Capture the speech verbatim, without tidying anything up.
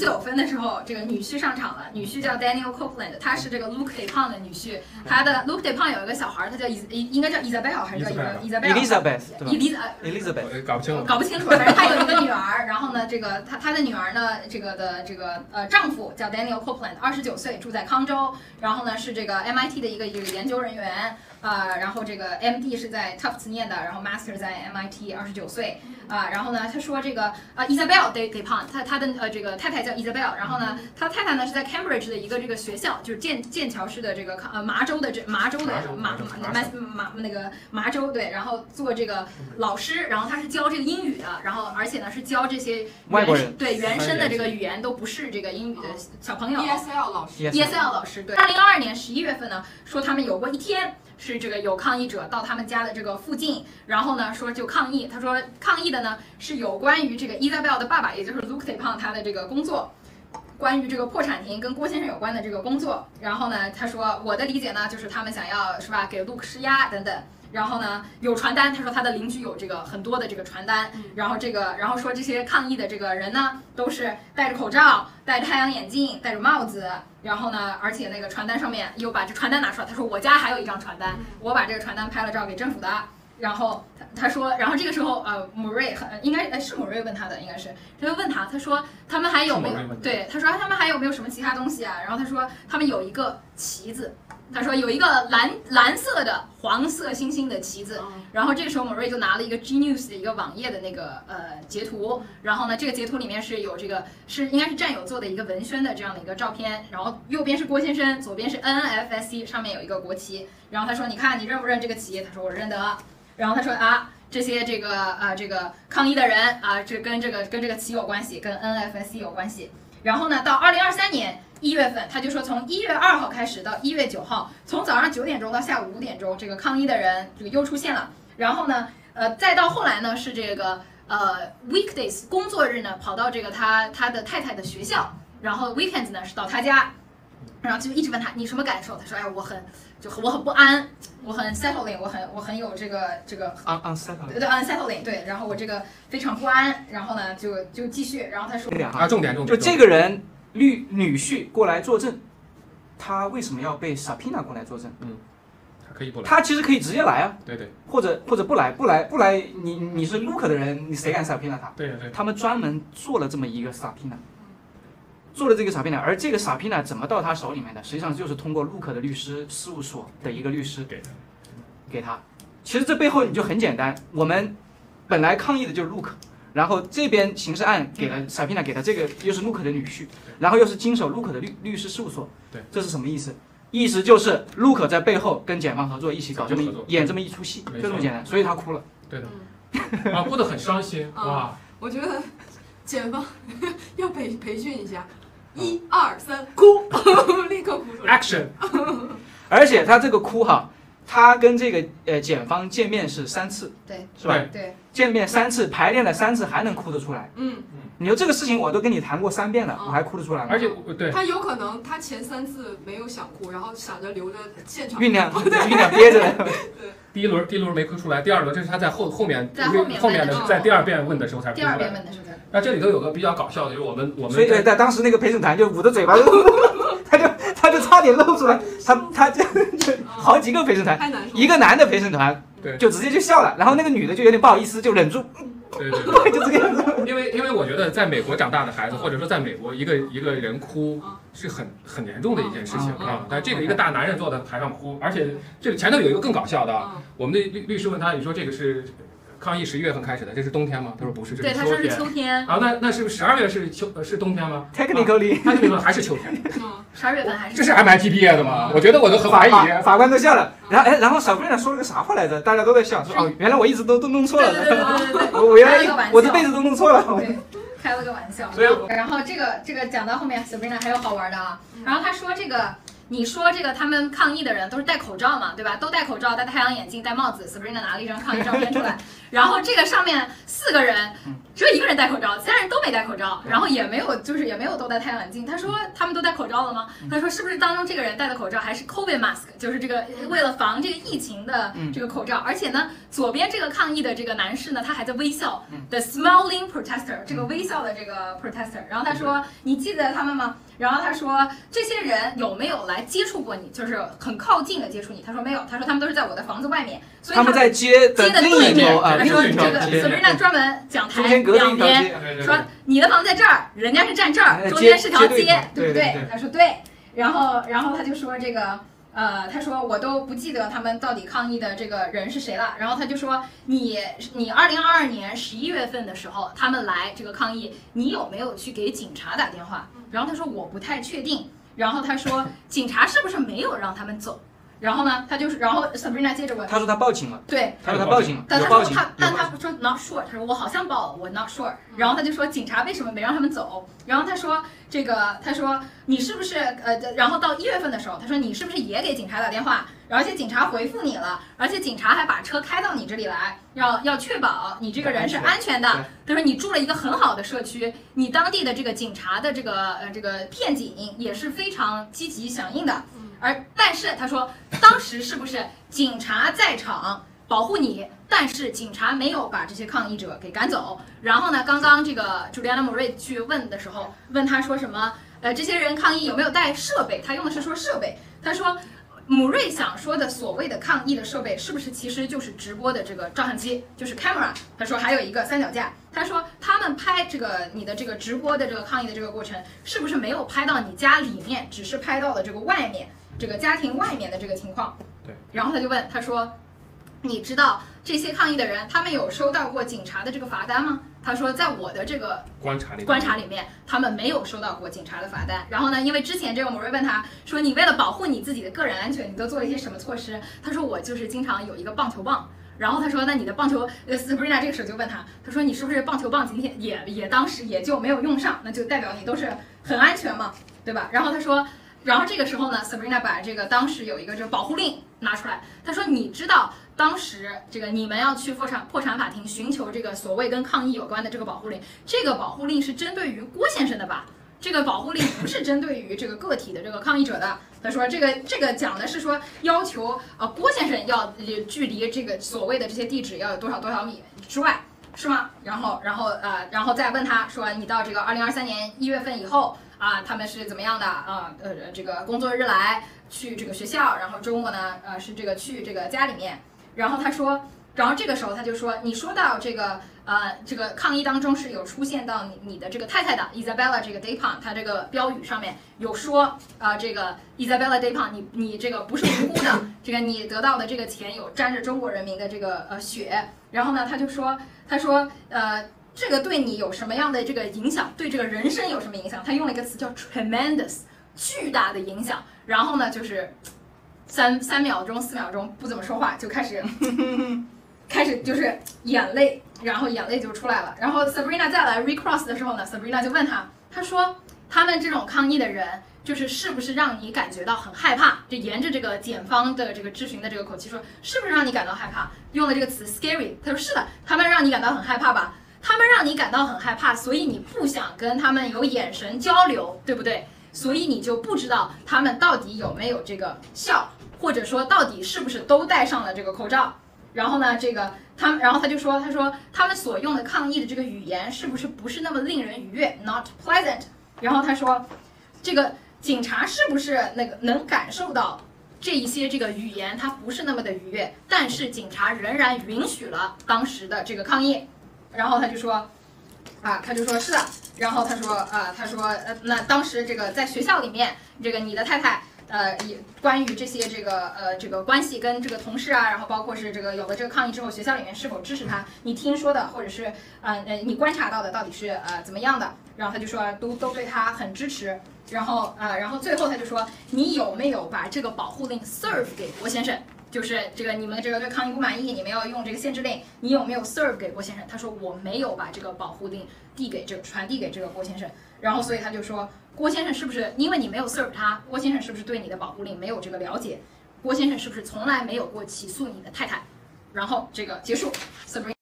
九分的时候，这个女婿上场了，女婿叫 Daniel Copeland， 他是这个 Luke Dupont 的女婿，他的 Luke Dupont 有一个小孩，他叫应该叫 Isabel 还是叫 Isabel？Elizabeth，Elizabeth， 搞不清楚，搞不清楚， 反正他有一个女儿，然后呢，这个他他的女儿呢，这个的这个呃丈夫叫 Daniel Copeland， 二十九岁，住在康州，然后呢是这个 M I T 的一个这个研究人员。啊、呃，然后这个 M D 是在 Tufts 念的，然后 Master 在 M I T， 二十九岁啊、呃。然后呢，他说这个啊 Isabel Dupont， 他他的呃这个太太叫 Isabel， 然后呢，他太太呢是在 Cambridge 的一个这个学校，就是剑剑桥市的这个呃麻州的这麻州的麻麻麻那个麻州对，然后做这个老师，然后他是教这个英语的，然后而且呢是教这些外国人对原生的这个语言都不是这个英语的小朋友 E S L 老师 E S L 老师对。二零二二年十一月份呢，说他们有过一天。是这个有抗议者到他们家的这个附近，然后呢说就抗议，他说抗议的呢是有关于这个 Isabel 的爸爸，也就是 Luke Dupont 他的这个工作，关于这个破产庭跟郭先生有关的这个工作。然后呢他说我的理解呢就是他们想要是吧给 Luke 施压等等。然后呢，有传单，他说他的邻居有这个很多的这个传单，然后这个，然后说这些抗议的这个人呢，都是戴着口罩、戴着太阳眼镜、戴着帽子，然后呢，而且那个传单上面又把这传单拿出来，他说我家还有一张传单，我把这个传单拍了照给政府的。然后他他说，然后这个时候呃，姆瑞很应该是姆瑞问他的，应该是他就问他，他说他们还有没有对，他说他们还有没有什么其他东西啊？然后他说他们有一个旗子。他说有一个蓝蓝色的黄色星星的旗子，然后这个时候某瑞就拿了一个 G News 的一个网页的那个呃截图，然后呢这个截图里面是有这个是应该是战友做的一个文宣的这样的一个照片，然后右边是郭先生，左边是 N N F S C， 上面有一个国旗，然后他说你看你认不认这个旗？他说我认得，然后他说啊这些这个啊、呃、这个抗议的人啊这跟这个跟这个旗有关系，跟 N N F S C 有关系，然后呢到二零二三年。一月份，他就说从一月二号开始到一月九号，从早上九点钟到下午五点钟，这个抗议的人这个又出现了。然后呢，呃，再到后来呢是这个呃 weekdays 工作日呢跑到这个他他的太太的学校，然后 weekends 呢是到他家，然后就一直问他你什么感受？他说哎我很就我很不安，我很 settling， 我很我很有这个这个 unsettling 对 unsettling 对，然后我这个非常不安，然后呢就就继续，然后他说啊重点重点， 就这个人。女女婿过来作证，他为什么要被 subpoena 过来作证？ 嗯，他可以不来。 他其实可以直接来啊。 对对。或者或者不来，不来不来，你你是 Luke 的人，你谁敢 subpoena 他？ 对对。 他们专门做了这么一个 subpoena， 做了这个 subpoena， 而这个 subpoena 怎么到他手里面的？实际上就是通过 Luke 的律师事务所的一个律师给他， 给他。其实这背后你就很简单，我们本来抗议的就是 Luke。然后这边刑事案给了 subpoena 给他，这个又是 Luke 的女婿，然后又是经手 Luke 的律律师事务所， 对， 这是什么意思？意思就是 Luke 在背后跟检方合作，一起搞这么演这么一出戏，就这么简单，所以他哭了。 对的，啊，哭得很伤心，哇！ 我觉得检方要培培训一下，一二三，哭，立刻哭出来 ，action。 而且他这个哭哈。他跟这个呃检方见面是三次， 对， 是吧？ 对， 见面三次，排练了三次，还能哭得出来。 嗯， 你说这个事情我都跟你谈过三遍了，我还哭得出来吗？ 而且对， 他有可能他前三次没有想哭，然后想着留着现场酝酿，酝酿憋着。 对， 第一轮第一轮没哭出来，第二轮这是他在后后面在后面后面的在第二遍问的时候才哭出来。 第二遍问的时候才。 那这里头有个比较搞笑的，就是我们我们所以在当时那个陪审团就捂着嘴巴，他就他就差点露出来，他他就好几个陪审团，一个男的陪审团就直接就笑了，然后那个女的就有点不好意思，就忍住， 对对对， 就这个样子。 因为因为我觉得在美国长大的孩子，或者说在美国一个一个人哭是很很严重的一件事情啊，但这个一个大男人坐在台上哭，而且这里前头有一个更搞笑的啊，我们的律律师问他，你说这个是。抗议十一月份开始的，这是冬天吗？他说不是，这是秋天。 对，他说是秋天。 啊，那那是十二月是秋呃是冬天吗 ？Technically， 他那个还是秋天。 十二月份还是。 这是 M I T 毕业的吗？我觉得我都很怀疑。 法官都笑了，然后哎，然后小姑娘说了个啥话来着？大家都在笑，说哦，原来我一直都都弄错了。 对对对对对。 我我原来我这辈子都弄错了。 对，开了个玩笑。 所以， 然后这个这个讲到后面 ，Sabrina 还有好玩的啊。然后他说这个。 你说这个他们抗议的人都是戴口罩嘛，对吧？都戴口罩，戴太阳眼镜，戴帽子。Sabrina 拿了一张抗议照片出来，然后这个上面四个人，只有一个人戴口罩，其他人都没戴口罩，然后也没有就是也没有都戴太阳眼镜。他说他们都戴口罩了吗？他说是不是当中这个人戴的口罩还是 COVID mask， 就是这个为了防这个疫情的这个口罩。而且呢，左边这个抗议的这个男士呢，他还在微笑 ，the smiling protester， 这个微笑的这个 protester。然后他说你记得他们吗？然后他说这些人有没有来接触过你，就是很靠近的接触你？他说没有，他说他们都是在我的房子外面，所以他们在街的街的另对面。 一头啊， 他说另一条这个街， Sabrina 专门讲台中间隔着两一条街边，说你的房子在这儿，人家是站这儿，中间是条街，对不对？他说对，然后然后他就说这个。呃，他说我都不记得他们到底抗议的这个人是谁了。然后他就说你你二零二二年十一月份的时候，他们来这个抗议，你有没有去给警察打电话？然后他说我不太确定。然后他说警察是不是没有让他们走？然后呢，他就是，然后 Sabrina 接着问， 他说他报警了， 对， 他说他报警了， 但他有报警， 说他，但有报警他说 not sure，他说我好像报了，我 not sure。然后他就说警察为什么没让他们走？然后他说这个，他说你是不是呃，然后到一月份的时候，他说你是不是也给警察打电话？而且警察回复你了，而且警察还把车开到你这里来，要要确保你这个人是安全的。他说你住了一个很好的社区，你当地的这个警察的这个呃这个片警也是非常积极响应的。而但是他说，当时是不是警察在场保护你？但是警察没有把这些抗议者给赶走。然后呢，刚刚这个 Juliana Murray 去问的时候，问他说什么？呃，这些人抗议有没有带设备？他用的是说设备。他说，姆瑞想说的所谓的抗议的设备，是不是其实就是直播的这个照相机，就是 camera？ 他说还有一个三脚架。他说他们拍这个你的这个直播的这个抗议的这个过程，是不是没有拍到你家里面，只是拍到了这个外面？这个家庭外面的这个情况， 对， 然后他就问他说，你知道这些抗议的人，他们有收到过警察的这个罚单吗？他说，在我的这个观察里观察里面，他们没有收到过警察的罚单。然后呢，因为之前这个某瑞问他说，你为了保护你自己的个人安全，你都做了一些什么措施？他说，我就是经常有一个棒球棒。然后他说，那你的棒球，呃 ，Sabrina 这个时候就问他，他说你是不是棒球棒今天也也当时也就没有用上？那就代表你都是很安全嘛，对吧？然后他说。然后这个时候呢 ，Sabrina 把这个当时有一个这个保护令拿出来，他说：“你知道当时这个你们要去破产破产法庭寻求这个所谓跟抗议有关的这个保护令，这个保护令是针对于郭先生的吧？这个保护令不是针对于这个个体的这个抗议者的。”他说：“这个这个讲的是说要求呃郭先生要距离这个所谓的这些地址要有多少多少米之外。”是吗？然后，然后，呃，然后再问他说，你到这个二零二三年一月份以后啊，他们是怎么样的啊？呃，这个工作日来去这个学校，然后周末呢，呃，是这个去这个家里面。然后他说，然后这个时候他就说，你说到这个呃这个抗议当中是有出现到你你的这个太太的 Isabella 这个 Daypon， 他这个标语上面有说啊、呃，这个 Isabella Daypon， 你你这个不是无辜的，这个你得到的这个钱有沾着中国人民的这个呃血。然后呢，他就说。他说，呃，这个对你有什么样的这个影响？对这个人生有什么影响？他用了一个词叫 tremendous， 巨大的影响。然后呢，就是三三秒钟、四秒钟不怎么说话，就开始开始就是眼泪，然后眼泪就出来了。然后 Sabrina 再来 recross 的时候呢 ，Sabrina 就问他，他说他们这种抗议的人。就是是不是让你感觉到很害怕？就沿着这个检方的这个质询的这个口气说，是不是让你感到害怕？用了这个词 scary。他说是的，他们让你感到很害怕吧？他们让你感到很害怕，所以你不想跟他们有眼神交流，对不对？所以你就不知道他们到底有没有这个笑，或者说到底是不是都戴上了这个口罩。然后呢，这个他们，然后他就说，他说他们所用的抗议的这个语言是不是不是那么令人愉悦 ，not pleasant。然后他说，这个。警察是不是那个能感受到这一些这个语言它不是那么的愉悦，但是警察仍然允许了当时的这个抗议。然后他就说，啊，他就说是的。然后他说，啊，他说，呃，那当时这个在学校里面，这个你的太太，呃，也关于这些这个呃这个关系跟这个同事啊，然后包括是这个有了这个抗议之后，学校里面是否支持他，你听说的或者是呃呃你观察到的到底是呃怎么样的？然后他就说都都对他很支持。然后呃，然后最后他就说，你有没有把这个保护令 serve 给郭先生？ 就是这个你们这个对抗议不满意，你们要用这个限制令，你有没有 serve 给郭先生？他说我没有把这个保护令递给这个传递给这个郭先生，然后所以他就说郭先生是不是因为你没有 serve 他，郭先生是不是对你的保护令没有这个了解？郭先生是不是从来没有过起诉你的太太？然后这个结束 ，Sabrina。